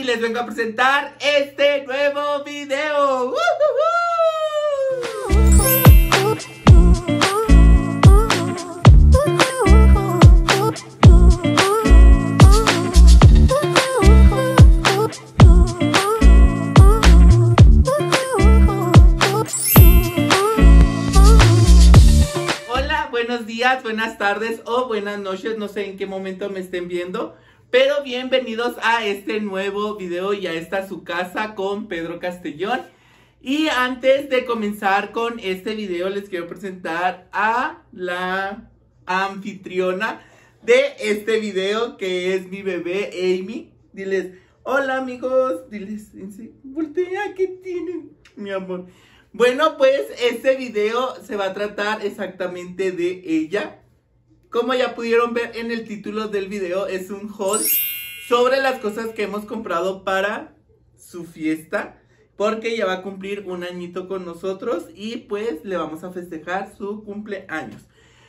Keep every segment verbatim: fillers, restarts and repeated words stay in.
les vengo a presentar este nuevo video. ¡Uh, uh, uh! Buenos días, buenas tardes o buenas noches, no sé en qué momento me estén viendo, pero bienvenidos a este nuevo video y a esta su casa con Pedro Castellón. Y antes de comenzar con este video les quiero presentar a la anfitriona de este video, que es mi bebé Amy. Diles, hola amigos, diles, voltea, ¿qué tienen, mi amor? Bueno, pues este video se va a tratar exactamente de ella. Como ya pudieron ver en el título del video, es un haul sobre las cosas que hemos comprado para su fiesta, porque ya va a cumplir un añito con nosotros y pues le vamos a festejar su cumpleaños.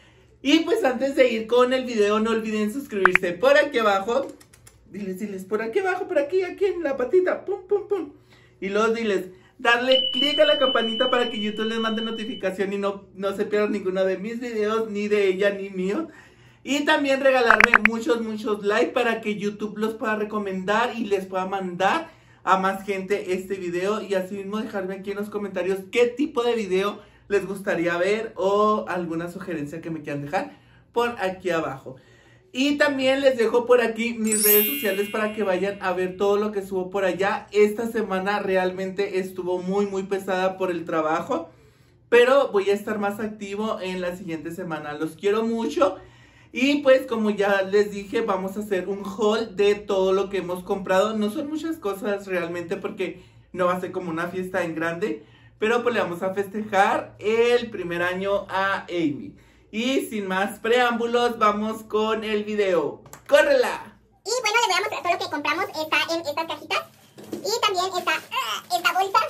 Y pues antes de ir con el video, no olviden suscribirse por aquí abajo. Diles, diles, por aquí abajo, por aquí, aquí en la patita, pum, pum, pum. Y luego diles, darle clic a la campanita para que YouTube les mande notificación y no, no se pierdan ninguno de mis videos, ni de ella ni mío. Y también regalarme muchos, muchos likes para que YouTube los pueda recomendar y les pueda mandar a más gente este video. Y así mismo dejarme aquí en los comentarios qué tipo de video les gustaría ver o alguna sugerencia que me quieran dejar por aquí abajo. Y también les dejo por aquí mis redes sociales para que vayan a ver todo lo que subo por allá. Esta semana realmente estuvo muy muy pesada por el trabajo, pero voy a estar más activo en la siguiente semana. Los quiero mucho y pues como ya les dije, vamos a hacer un haul de todo lo que hemos comprado. No son muchas cosas realmente porque no va a ser como una fiesta en grande, pero pues le vamos a festejar el primer año a Amy. Y sin más preámbulos, vamos con el video. ¡Córrela! Y bueno, les voy a mostrar todo lo que compramos. Está en estas cajitas. Y también está uh, esta bolsa.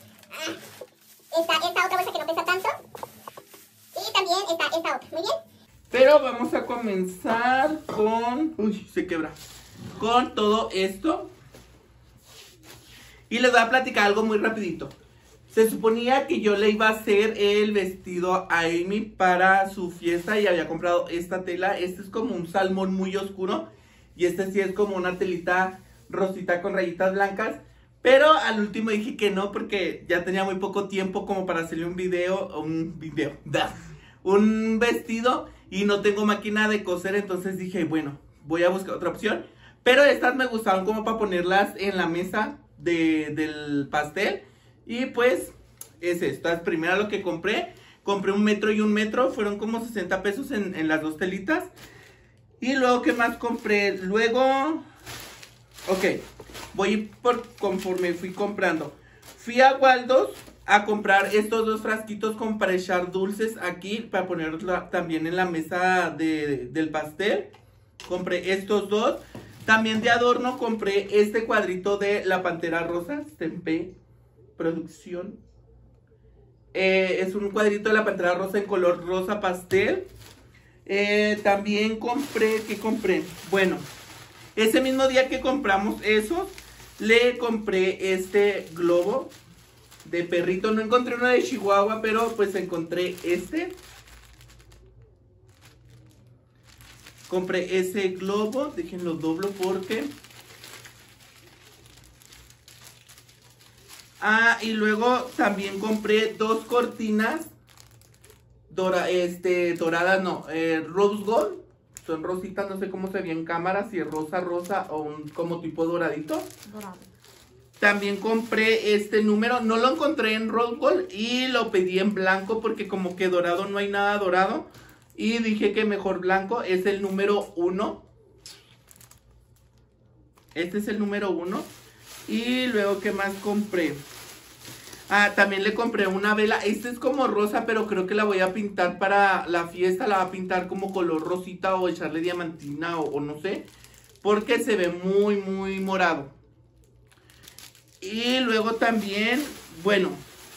Uh, está esta otra bolsa que no pesa tanto. Y también está esta otra. Muy bien. Pero vamos a comenzar con... Uy, se quebra. Con todo esto. Y les voy a platicar algo muy rapidito. Se suponía que yo le iba a hacer el vestido a Amy para su fiesta y había comprado esta tela. Este es como un salmón muy oscuro y este sí es como una telita rosita con rayitas blancas. Pero al último dije que no porque ya tenía muy poco tiempo como para hacerle un video, un video, un vestido y no tengo máquina de coser. Entonces dije, bueno, voy a buscar otra opción. Pero estas me gustaban como para ponerlas en la mesa de, del pastel. Y pues es esto, es primero lo que compré. Compré un metro y un metro, fueron como sesenta pesos en, en las dos telitas. Y luego, ¿qué más compré? Luego, ok, voy por conforme fui comprando. Fui a Waldos a comprar estos dos frasquitos con para echar dulces aquí, para ponerlos también en la mesa de, del pastel. Compré estos dos. También de adorno compré este cuadrito de la Pantera Rosa, Tempé Producción. Eh, es un cuadrito de la Pantera Rosa en color rosa pastel. Eh, también compré, ¿qué compré? Bueno, ese mismo día que compramos esos, le compré este globo de perrito. No encontré uno de Chihuahua, pero pues encontré este. Compré ese globo, déjenlo doblo porque... Ah, y luego también compré dos cortinas dora, este, doradas, no, eh, rose gold. Son rositas, no sé cómo se ve en cámara, si es rosa, rosa o un como tipo doradito. Dorado. También compré este número, no lo encontré en rose gold y lo pedí en blanco porque como que dorado no hay nada dorado. Y dije que mejor blanco, es el número uno. Este es el número uno. Y luego, ¿qué más compré? Ah, también le compré una vela. Esta es como rosa, pero creo que la voy a pintar para la fiesta. La voy a pintar como color rosita o echarle diamantina o, o no sé. Porque se ve muy, muy morado. Y luego también, bueno,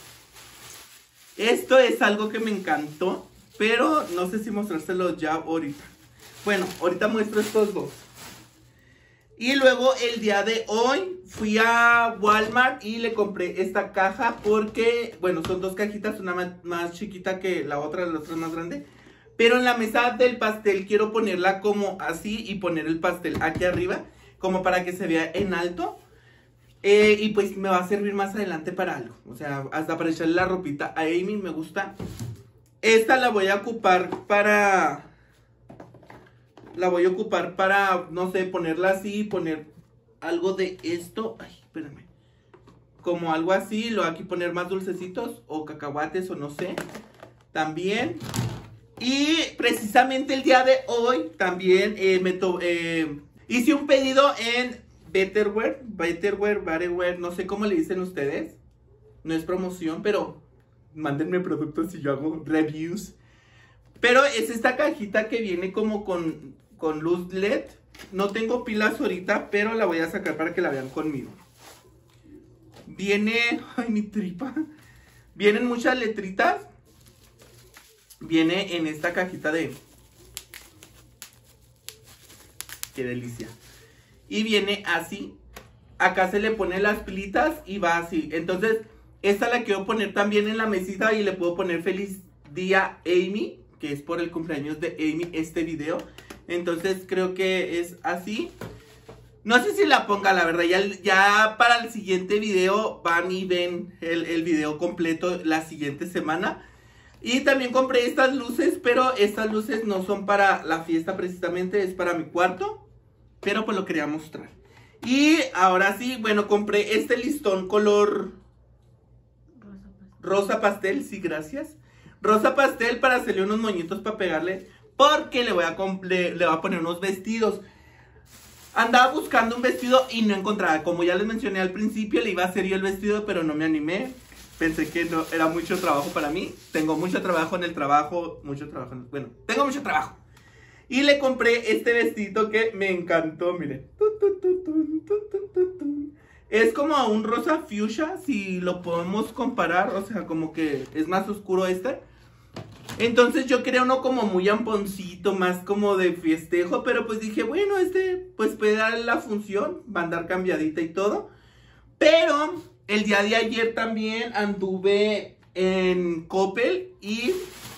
esto es algo que me encantó, pero no sé si mostrárselo ya ahorita. Bueno, ahorita muestro estos dos. Y luego el día de hoy fui a Walmart y le compré esta caja porque, bueno, son dos cajitas, una más, más chiquita que la otra, la otra más grande. Pero en la mesa del pastel quiero ponerla como así y poner el pastel aquí arriba, como para que se vea en alto. Eh, y pues me va a servir más adelante para algo, o sea, hasta para echarle la ropita a Amy, me gusta. Esta la voy a ocupar para... La voy a ocupar para, no sé, ponerla así, poner algo de esto. Ay, espérame. Como algo así, lo aquí poner más dulcecitos o cacahuates o no sé. También. Y precisamente el día de hoy también eh, me to eh, hice un pedido en Betterware. Betterware, Betterware, no sé cómo le dicen ustedes. No es promoción, pero mándenme productos y yo hago reviews. Pero es esta cajita que viene como con... con luz L E D. No tengo pilas ahorita, pero la voy a sacar para que la vean conmigo. Viene... Ay, mi tripa. Vienen muchas letritas. Viene en esta cajita de... Qué delicia. Y viene así. Acá se le ponen las pilitas y va así. Entonces, esta la quiero poner también en la mesita y le puedo poner feliz día Amy, que es por el cumpleaños de Amy este video. Entonces creo que es así. No sé si la ponga, la verdad. Ya, ya para el siguiente video van y ven el, el video completo la siguiente semana. Y también compré estas luces, pero estas luces no son para la fiesta precisamente, es para mi cuarto. Pero pues lo quería mostrar. Y ahora sí, bueno, compré este listón color rosa pastel, sí, gracias. Rosa pastel para hacerle unos moñitos para pegarle. Porque le voy, a le, le voy a poner unos vestidos. Andaba buscando un vestido y no encontraba. Como ya les mencioné al principio, le iba a hacer yo el vestido, pero no me animé. Pensé que no, era mucho trabajo para mí. Tengo mucho trabajo en el trabajo. Mucho trabajo. En, bueno, tengo mucho trabajo. Y le compré este vestido que me encantó. Miren. Es como un rosa fuchsia. Si lo podemos comparar. O sea, como que es más oscuro este. Entonces yo quería uno como muy amponcito, más como de festejo, pero pues dije, bueno, este pues puede dar la función, va a andar cambiadita y todo. Pero el día de ayer también anduve en Coppel y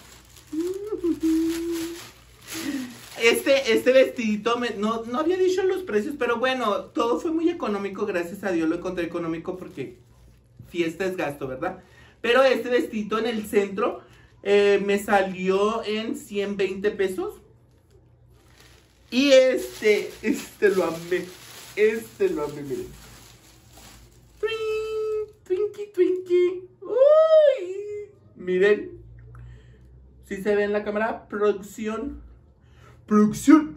este, este vestidito, me, no, no había dicho los precios, pero bueno, todo fue muy económico, gracias a Dios lo encontré económico porque fiesta es gasto, ¿verdad? Pero este vestidito en el centro... Eh, me salió en ciento veinte pesos. Y este, este lo amé. Este lo amé, miren. Twinkie, twinkie. Uy. Miren. Si ¿Sí se ve en la cámara, producción. Producción.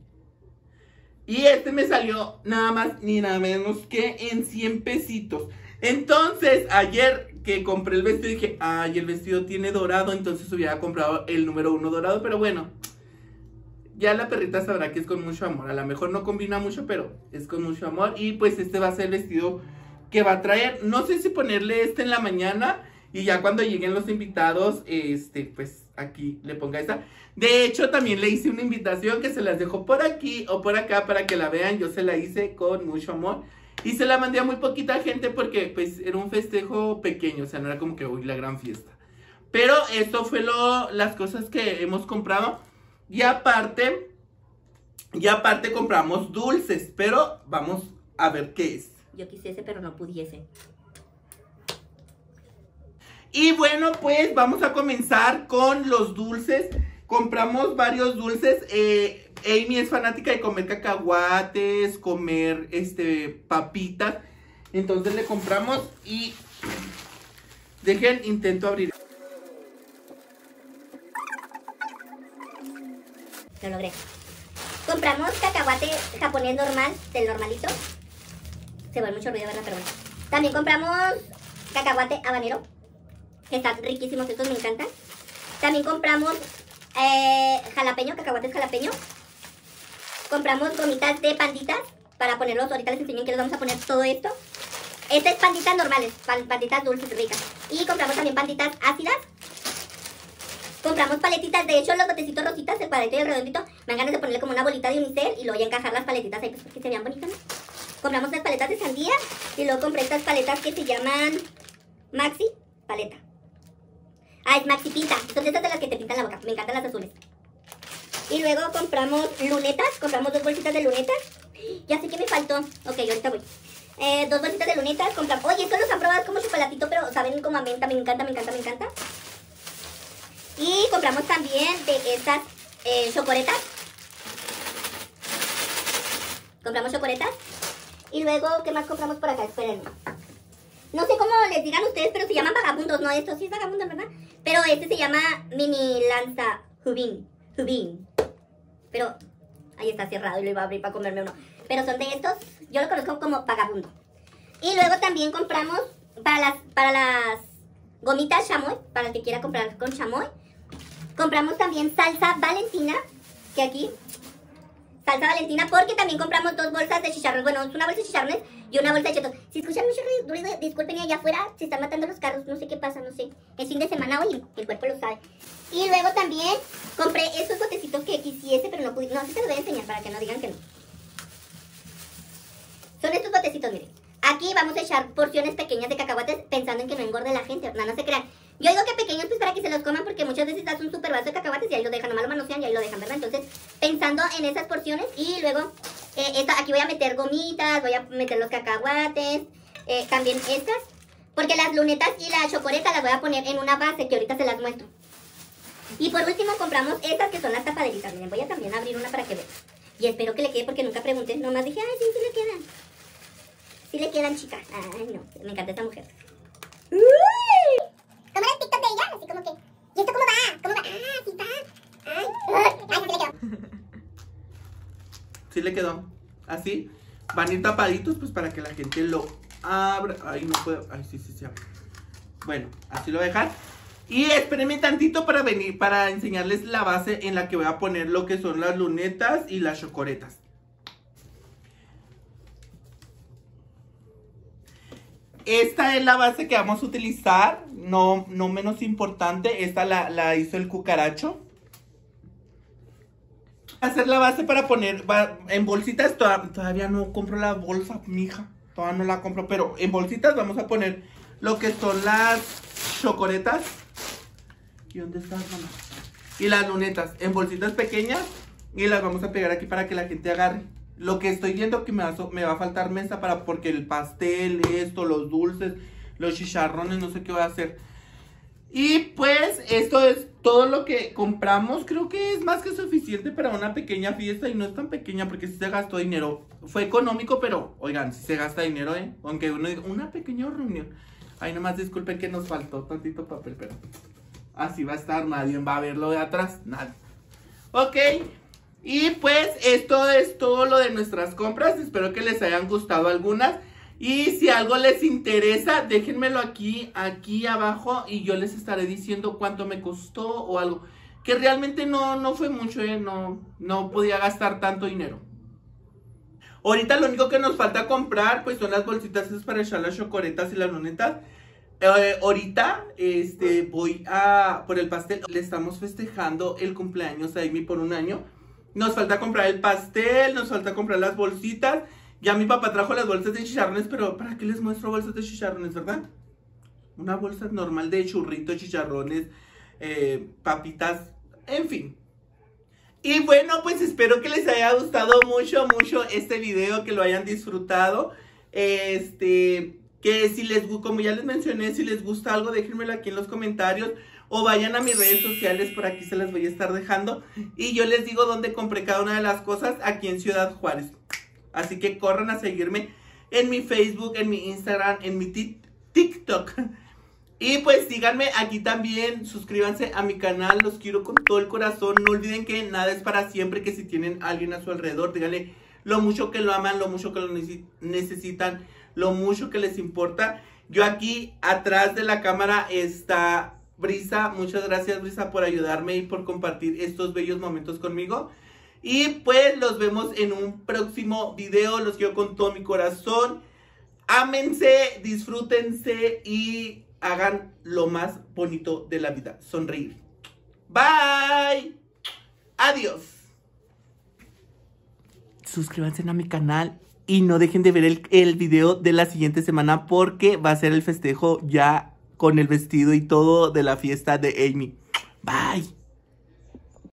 Y este me salió nada más ni nada menos que en cien pesitos. Entonces, ayer que compré el vestido dije, ay, el vestido tiene dorado, entonces hubiera comprado el número uno dorado, pero bueno, ya la perrita sabrá que es con mucho amor. A lo mejor no combina mucho, pero es con mucho amor. Y pues este va a ser el vestido que va a traer. No sé si ponerle este en la mañana y ya cuando lleguen los invitados, este, pues aquí le ponga esta. De hecho, también le hice una invitación que se las dejo por aquí o por acá para que la vean. Yo se la hice con mucho amor. Y se la mandé a muy poquita gente porque pues era un festejo pequeño, o sea, no era como que hoy la gran fiesta. Pero esto fue lo, las cosas que hemos comprado. Y aparte, y aparte compramos dulces, pero vamos a ver qué es. Yo quisiese, pero no pudiese. Y bueno, pues vamos a comenzar con los dulces. Compramos varios dulces. Eh, Amy es fanática de comer cacahuates, comer este papitas. Entonces le compramos y dejen, intento abrir. Lo logré. Compramos cacahuate japonés normal, del normalito. Se ve mucho ruido, ¿verdad? Pero bueno. También compramos cacahuate habanero, que están riquísimos, estos me encantan. También compramos eh, jalapeño, cacahuates jalapeño. Compramos gomitas de panditas para ponerlos. Ahorita les enseño que les vamos a poner todo esto. Estas es panditas normales, panditas dulces ricas. Y compramos también panditas ácidas. Compramos paletitas, de hecho los botecitos rositas, el cuadrito y el redondito, me dan ganas de ponerle como una bolita de unicel y luego ya encajar las paletitas ahí pues porque se vean bonitas, ¿no? Compramos unas paletas de sandía y luego compré estas paletas que se llaman Maxi Paleta. Ah, es Maxi Pinta, son estas de las que te pintan la boca, me encantan las azules. Y luego compramos lunetas, compramos dos bolsitas de lunetas. Ya sé que me faltó, ok, ahorita voy. Eh, dos bolsitas de lunetas, compramos, oye, estos los han probado como chocolatito, pero saben como a menta, me encanta, me encanta, me encanta. Y compramos también de estas eh, chocoretas. Compramos chocoretas. Y luego, ¿qué más compramos por acá? Espérenme. No sé cómo les digan ustedes, pero se llaman vagabundos, ¿no? Esto sí es vagabundo, ¿verdad? Pero este se llama mini lanza Jubin. Jubin. Pero ahí está cerrado y lo iba a abrir para comerme uno. Pero son de estos, yo lo conozco como vagabundo. Y luego también compramos para las, para las gomitas chamoy, para el que quiera comprar con chamoy. Compramos también salsa Valentina, que aquí, salsa Valentina, porque también compramos dos bolsas de chicharrones. Bueno, es una bolsa de chicharrones y una bolsa de chetos. Si escuchan mucho ruido, disculpen, allá afuera se están matando los carros, no sé qué pasa, no sé. Es fin de semana hoy, el cuerpo lo sabe. Y luego también compré estos botecitos que quisiese, pero no pude, no, así te los voy a enseñar para que no digan que no. Son estos botecitos, miren. Aquí vamos a echar porciones pequeñas de cacahuates pensando en que no engorde la gente, no, no se crean. Yo digo que pequeños pues para que se los coman porque muchas veces das un super vaso de cacahuates y ahí lo dejan, nomás lo manosean y ahí lo dejan, ¿verdad? Entonces, pensando en esas porciones y luego, eh, esta, aquí voy a meter gomitas, voy a meter los cacahuates, eh, también estas, porque las lunetas y la chocoreta las voy a poner en una base que ahorita se las muestro. Y por último compramos estas que son las tapaderitas, miren, voy a también abrir una para que vean. Y espero que le quede porque nunca pregunté, nomás dije, ay, sí, sí le quedan. Sí le quedan, chicas. Ay, no, me encanta esta mujer. ¡Uy! ¿Cómo era el TikTok de ella? Así como que, ¿y esto cómo va? ¿Cómo va? Ah, sí va. Ay, ay, sí le quedó. Sí le quedó. Así. Van a ir tapaditos pues para que la gente lo abra. Ay, no puedo. Ay, sí, sí, sí. Bueno, así lo voy a dejar. Y espérenme tantito para venir, para enseñarles la base en la que voy a poner lo que son las lunetas y las chocoretas. Esta es la base que vamos a utilizar, no, no menos importante, esta la, la hizo el cucaracho. Hacer la base para poner va, en bolsitas, toda, todavía no compro la bolsa, mija, todavía no la compro, pero en bolsitas vamos a poner lo que son las chocoretas. ¿Y dónde está, mamá? Y las lunetas, en bolsitas pequeñas y las vamos a pegar aquí para que la gente agarre. Lo que estoy viendo que me va, a, me va a faltar mesa para porque el pastel, esto, los dulces, los chicharrones, no sé qué voy a hacer. Y pues esto es todo lo que compramos. Creo que es más que suficiente para una pequeña fiesta y no es tan pequeña porque sí se gastó dinero. Fue económico, pero oigan, sí se gasta dinero, ¿eh? Aunque uno diga, una pequeña reunión. Ay, nomás disculpen que nos faltó tantito papel, pero así va a estar, nadie va a verlo de atrás, nada. Ok. Y pues esto es todo lo de nuestras compras, espero que les hayan gustado algunas. Y si algo les interesa, déjenmelo aquí, aquí abajo y yo les estaré diciendo cuánto me costó o algo. Que realmente no, no fue mucho, ¿eh? no, no podía gastar tanto dinero. Ahorita lo único que nos falta comprar pues son las bolsitas esas para echar las chocoretas y las lunetas. Eh, ahorita este, voy a por el pastel, le estamos festejando el cumpleaños a Amy por un año. Nos falta comprar el pastel, nos falta comprar las bolsitas. Ya mi papá trajo las bolsas de chicharrones, pero ¿para qué les muestro bolsas de chicharrones, verdad? Una bolsa normal de churritos, chicharrones, eh, papitas, en fin. Y bueno, pues espero que les haya gustado mucho, mucho este video, que lo hayan disfrutado. Este, que si les gusta, como ya les mencioné, si les gusta algo, déjenmelo aquí en los comentarios. O vayan a mis redes sociales, por aquí se las voy a estar dejando. Y yo les digo dónde compré cada una de las cosas, aquí en Ciudad Juárez. Así que corran a seguirme en mi Facebook, en mi Instagram, en mi TikTok. Y pues síganme aquí también, suscríbanse a mi canal, los quiero con todo el corazón. No olviden que nada es para siempre, que si tienen a alguien a su alrededor, díganle lo mucho que lo aman, lo mucho que lo necesitan, lo mucho que les importa. Yo aquí atrás de la cámara está Brisa, muchas gracias Brisa por ayudarme y por compartir estos bellos momentos conmigo. Y pues los vemos en un próximo video, los quiero con todo mi corazón. Ámense, disfrútense y hagan lo más bonito de la vida, sonreír. Bye. Adiós. Suscríbanse a mi canal y no dejen de ver el, el video de la siguiente semana porque va a ser el festejo ya con el vestido y todo de la fiesta de Amy. Bye.